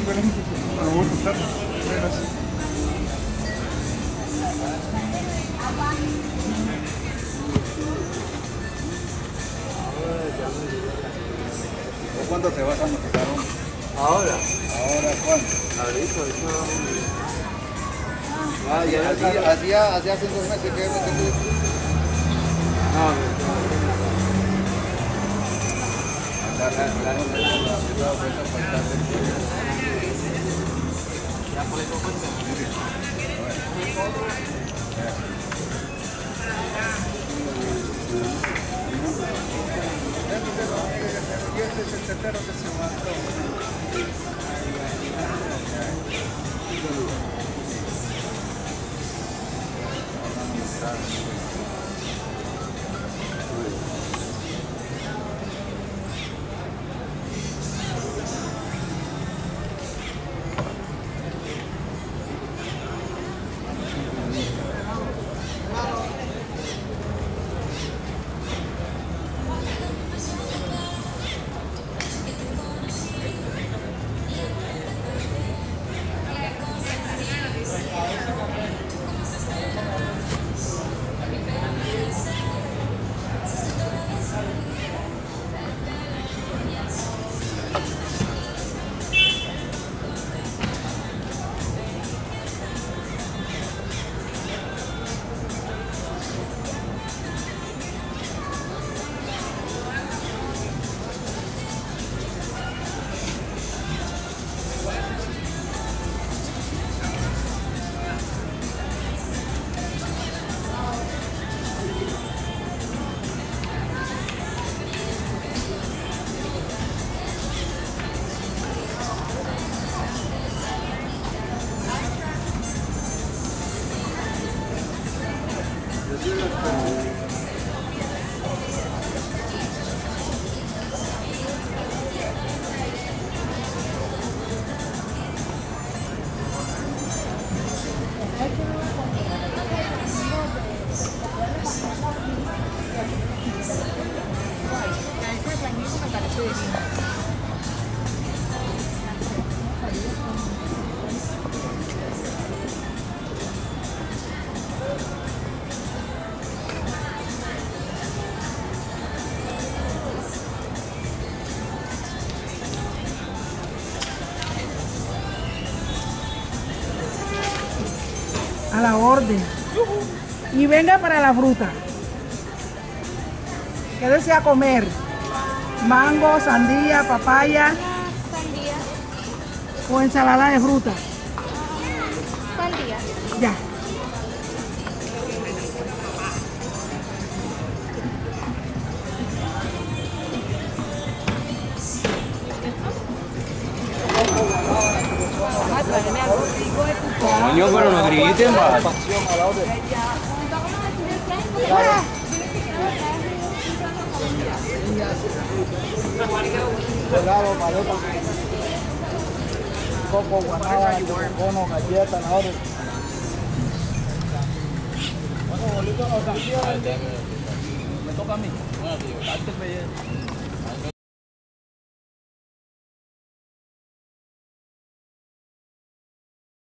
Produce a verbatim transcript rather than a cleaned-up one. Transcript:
excelente. Me gusta usarlo. Gracias. ¿Cuándo te vas a motivar? Ahora. ¿Ahora cuándo? Ahorita, eso. Ah, ya hacía, hacía, hacía hace dos meses que me tenía. No, no. La, la, la, la, Ya por eso cuenta. Este es el tercero que se mató. A la orden. Y venga para la fruta. ¿Qué desea comer? Mango, sandía, papaya. Sandía. O ensalada de fruta. Sandía. Ya. Coño, pero no griten, va. Helado, maleta. Coco, guanaba, cono, galleta, la orden. Bueno, bolito, no, me toca a mí. Bueno, tío, antes me